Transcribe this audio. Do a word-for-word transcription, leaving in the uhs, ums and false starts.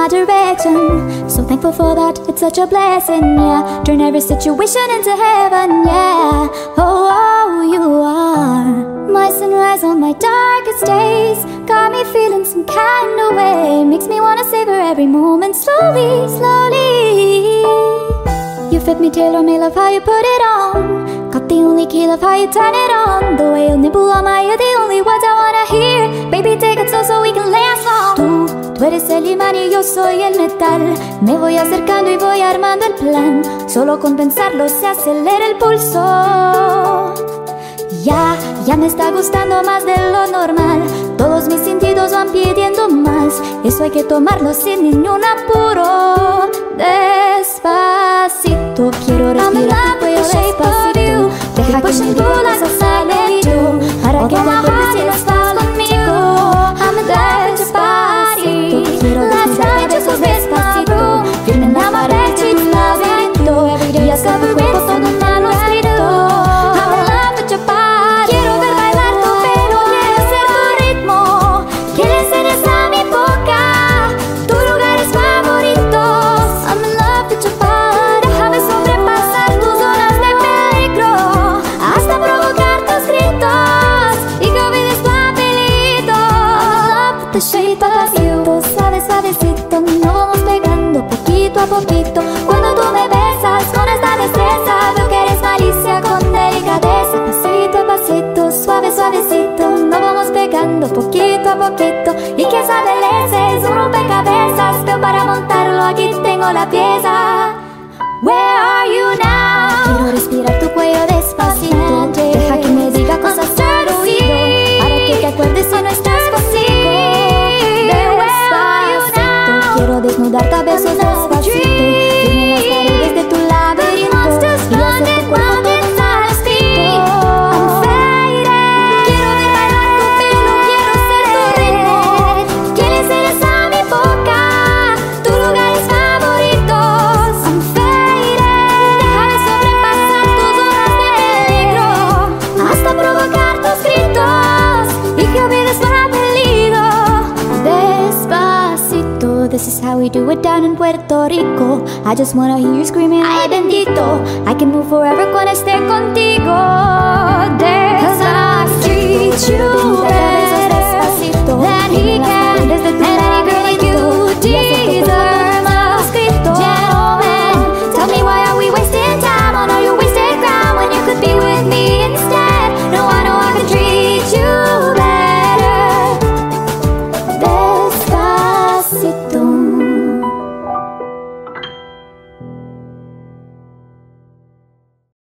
my direction. So thankful for that, it's such a blessing, yeah. Turn every situation into heaven, yeah. Oh, oh, you are my sunrise on my darkest days. Got me feeling some kind of way. Makes me wanna savor every moment slowly, slowly. You fit me, tailor me, love how you put it on. Got the only key, love how you turn it on. The way you nibble on my ear, the only words I wanna hear. Baby, take it slow so we can last long. Tú, tú eres el imán y yo soy el metal. Me voy acercando y voy armando el plan. Solo con pensarlo se acelera el pulso. Ya, ya me está gustando más de lo normal. Todos mis sentidos van pidiendo más. Eso hay que tomarlo sin ningún apuro. Despacito, quiero respirar tu cuello despacito. Deja que me digas al oído para que te acuerdes si no estás conmigo. Despacito, quiero desnudarte a besos despacito. Firme en la pared de tu laberinto. Y hasta tu cuerpo todo un manuscrito. Papacito, suave, suavecito, nos vamos pegando poquito a poquito. Cuando tú me besas con esta destreza, veo que eres malicia con delicadeza. Pasito a pasito, suave, suavecito, nos vamos pegando poquito a poquito. Y que esa belleza es un rompecabezas, pero para montarlo aquí tengo la pieza. Where are you now? Quiero respirar tu cuello despacito. Deja que me diga cosas al oído para que te acuerdes si no estás consigo. Quiero desnudarte a besos despacito. Firme las paredes de tu laberinto y hacer tu cuerpo todo un manuscrito. I'm faded. Quiero ver bailar tu pelo, quiero ser tu ritmo. Quieres eres a mi boca, tus lugares favoritos. I'm faded. Deja de sobrepasar tus zonas de peligro hasta provocar tus gritos y que olvides tu apellido. Despacito, this is how we do it down in Puerto Rico. I just wanna hear you screaming, ay bendito. I can move forever cuando esté contigo. Cause I treat you